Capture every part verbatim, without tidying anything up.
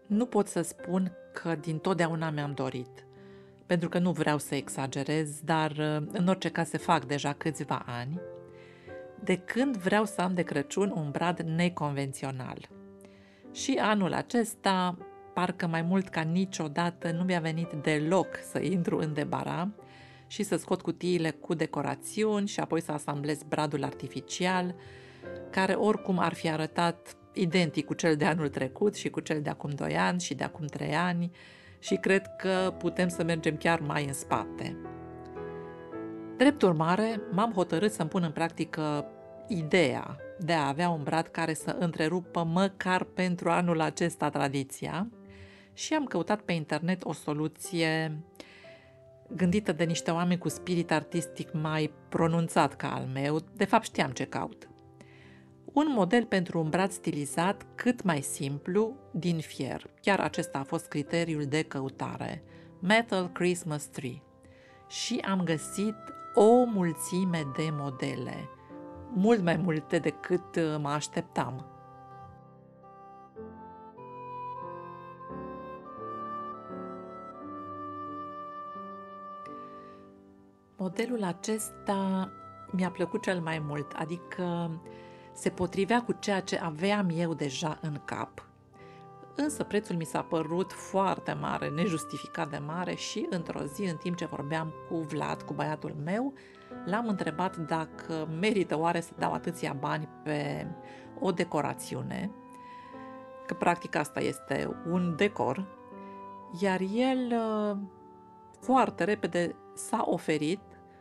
Nu pot să spun că dintotdeauna mi-am dorit, pentru că nu vreau să exagerez, dar în orice caz se fac deja câțiva ani, de când vreau să am de Crăciun un brad neconvențional. Și anul acesta, parcă mai mult ca niciodată, nu mi-a venit deloc să intru în debara și să scot cutiile cu decorațiuni și apoi să asamblez bradul artificial, care oricum ar fi arătat identic cu cel de anul trecut și cu cel de acum doi ani și de acum trei ani și cred că putem să mergem chiar mai în spate. Drept urmare, m-am hotărât să-mi pun în practică ideea de a avea un brad care să întrerupă măcar pentru anul acesta tradiția și am căutat pe internet o soluție gândită de niște oameni cu spirit artistic mai pronunțat ca al meu. De fapt știam ce caut. Un model pentru un brad stilizat cât mai simplu, din fier. Chiar acesta a fost criteriul de căutare. Metal Christmas Tree. Și am găsit o mulțime de modele. Mult mai multe decât mă așteptam. Modelul acesta mi-a plăcut cel mai mult, adică se potrivea cu ceea ce aveam eu deja în cap. Însă prețul mi s-a părut foarte mare, nejustificat de mare și într-o zi, în timp ce vorbeam cu Vlad, cu băiatul meu, l-am întrebat dacă merită oare să dau atâția bani pe o decorațiune, că practic asta este un decor, iar el foarte repede s-a oferit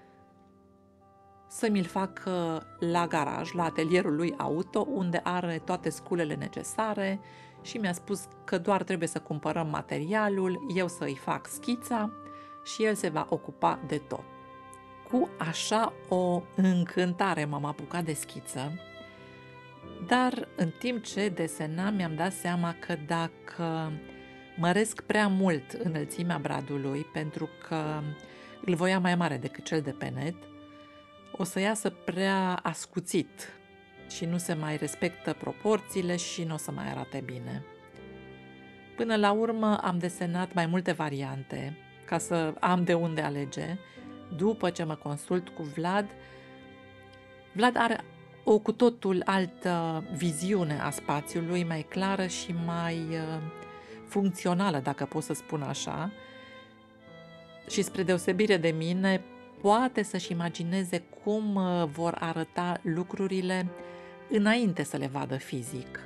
să mi-l fac la garaj, la atelierul lui auto, unde are toate sculele necesare și mi-a spus că doar trebuie să cumpărăm materialul, eu să-i fac schița și el se va ocupa de tot. Cu așa o încântare m-am apucat de schiță, dar în timp ce desenam mi-am dat seama că dacă măresc prea mult înălțimea bradului, pentru că îl voiam mai mare decât cel de pe net, o să iasă prea ascuțit și nu se mai respectă proporțiile și nu o să mai arate bine. Până la urmă am desenat mai multe variante ca să am de unde alege. După ce mă consult cu Vlad, Vlad are o cu totul altă viziune a spațiului, mai clară și mai uh, funcțională, dacă pot să spun așa, și spre deosebire de mine, poate să-și imagineze cum uh, vor arăta lucrurile înainte să le vadă fizic.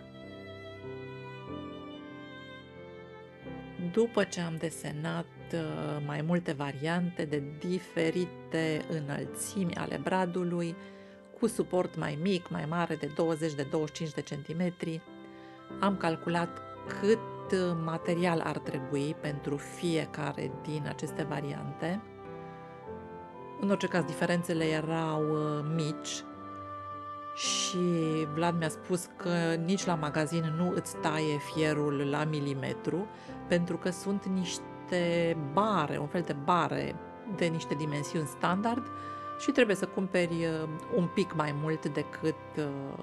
După ce am desenat uh, mai multe variante de diferite înălțimi ale bradului, cu suport mai mic, mai mare, de douăzeci de douăzeci și cinci de centimetri, am calculat cât material ar trebui pentru fiecare din aceste variante. În orice caz, diferențele erau uh, mici și Vlad mi-a spus că nici la magazin nu îți taie fierul la milimetru, pentru că sunt niște bare, un fel de bare de niște dimensiuni standard și trebuie să cumperi un pic mai mult decât uh,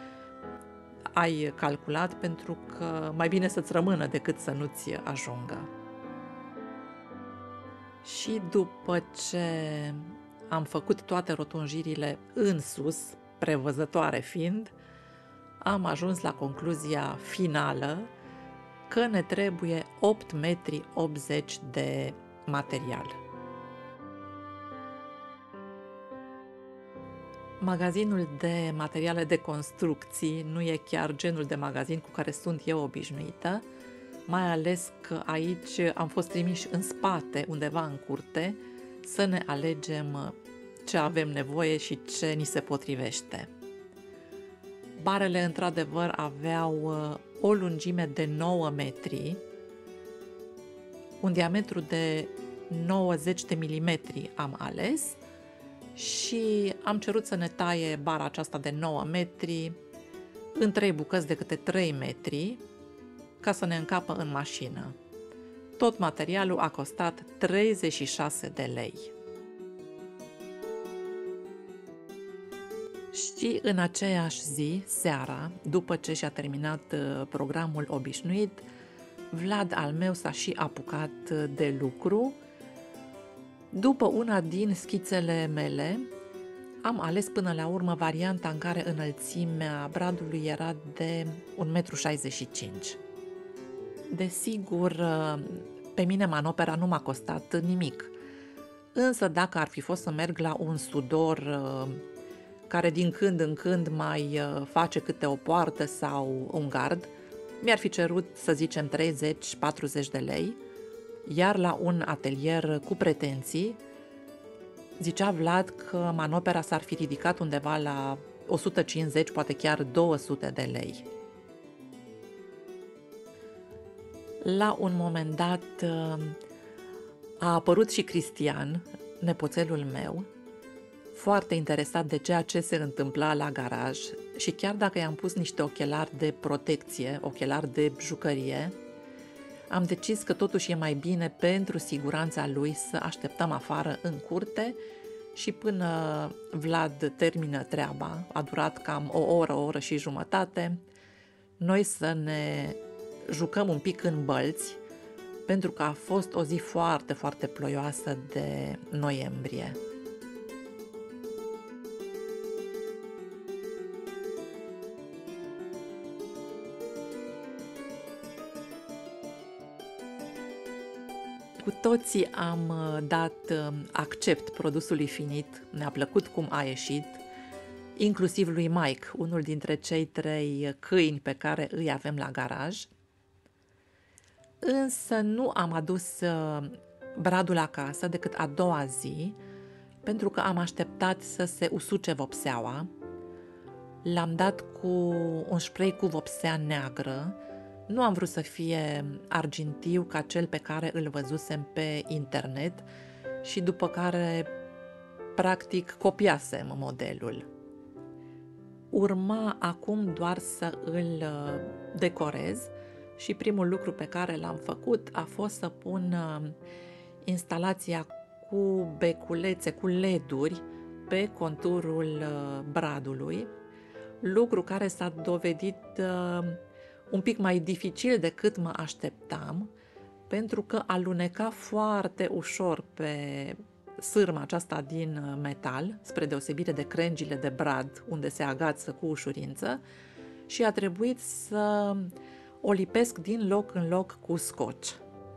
ai calculat, pentru că mai bine să-ți rămână decât să nu-ți ajungă. Și după ce am făcut toate rotunjirile în sus, prevăzătoare fiind, am ajuns la concluzia finală că ne trebuie opt metri optzeci de material. Magazinul de materiale de construcții nu e chiar genul de magazin cu care sunt eu obișnuită, mai ales că aici am fost trimiși în spate, undeva în curte, să ne alegem ce avem nevoie și ce ni se potrivește. Barele, într-adevăr, aveau o lungime de nouă metri, un diametru de nouăzeci de milimetri am ales și am cerut să ne taie bara aceasta de nouă metri în trei bucăți de câte trei metri ca să ne încapă în mașină. Tot materialul a costat treizeci și șase de lei. Și în aceeași zi, seara, după ce și-a terminat programul obișnuit, Vlad al meu s-a și apucat de lucru. După una din schițele mele, am ales până la urmă varianta în care înălțimea bradului era de un metru șaizeci și cinci. Desigur, pe mine manopera nu m-a costat nimic, însă dacă ar fi fost să merg la un sudor care din când în când mai face câte o poartă sau un gard, mi-ar fi cerut, să zicem, treizeci patruzeci de lei, iar la un atelier cu pretenții, zicea Vlad că manopera s-ar fi ridicat undeva la o sută cincizeci, poate chiar două sute de lei. La un moment dat a apărut și Cristian, nepoțelul meu, foarte interesat de ceea ce se întâmpla la garaj și chiar dacă i-am pus niște ochelari de protecție, ochelari de jucărie, am decis că totuși e mai bine pentru siguranța lui să așteptăm afară în curte și până Vlad termină treaba, a durat cam o oră, o oră și jumătate, noi să ne jucăm un pic în bălți, pentru că a fost o zi foarte, foarte ploioasă de noiembrie. Cu toții am dat accept produsului finit, ne-a plăcut cum a ieșit, inclusiv lui Mike, unul dintre cei trei câini pe care îi avem la garaj. Însă nu am adus bradul acasă decât a doua zi, pentru că am așteptat să se usuce vopseaua. L-am dat cu un spray cu vopsea neagră. Nu am vrut să fie argintiu ca cel pe care îl văzusem pe internet și după care practic copiasem modelul. Urma acum doar să îl decorez și primul lucru pe care l-am făcut a fost să pun instalația cu beculețe, cu leduri pe conturul bradului, lucru care s-a dovedit un pic mai dificil decât mă așteptam, pentru că aluneca foarte ușor pe sârma aceasta din metal, spre deosebire de crengile de brad, unde se agață cu ușurință, și a trebuit să o lipesc din loc în loc cu scotch.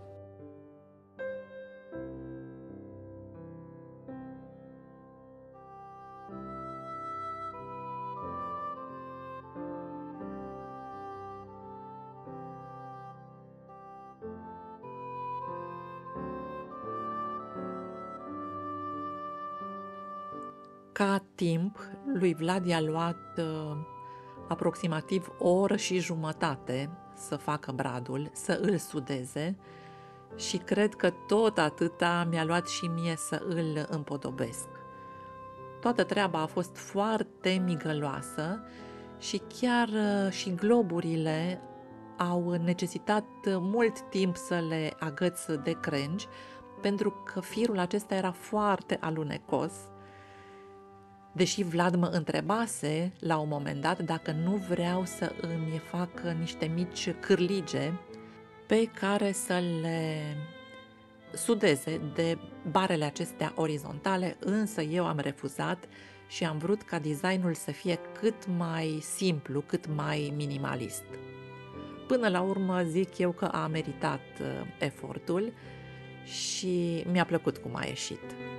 Ca timp, lui Vlad i-a luat uh, aproximativ o oră și jumătate să facă bradul, să îl sudeze și cred că tot atâta mi-a luat și mie să îl împodobesc. Toată treaba a fost foarte migăloasă și chiar uh, și globurile au necesitat mult timp să le agăț de crengi, pentru că firul acesta era foarte alunecos. Deși Vlad mă întrebase la un moment dat dacă nu vreau să îmi fac niște mici cârlige pe care să le sudeze de barele acestea orizontale, însă eu am refuzat și am vrut ca designul să fie cât mai simplu, cât mai minimalist. Până la urmă zic eu că a meritat efortul și mi-a plăcut cum a ieșit.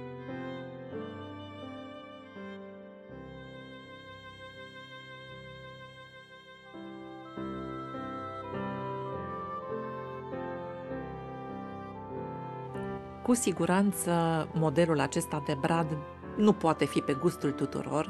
Cu siguranță modelul acesta de brad nu poate fi pe gustul tuturor,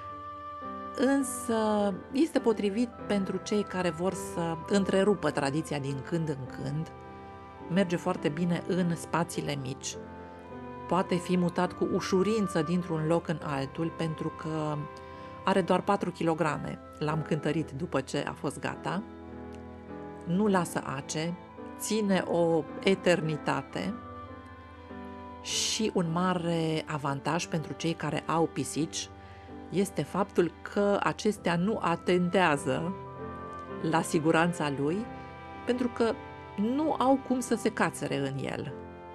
însă este potrivit pentru cei care vor să întrerupă tradiția din când în când, merge foarte bine în spațiile mici, poate fi mutat cu ușurință dintr-un loc în altul pentru că are doar patru kilograme, l-am cântărit după ce a fost gata, nu lasă ace, ține o eternitate. Și un mare avantaj pentru cei care au pisici este faptul că acestea nu atentează la siguranța lui, pentru că nu au cum să se cațere în el.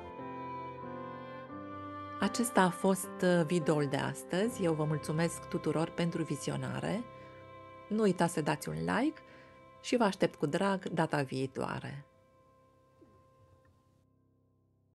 Acesta a fost videoul de astăzi. Eu vă mulțumesc tuturor pentru vizionare. Nu uitați să dați un like și vă aștept cu drag data viitoare.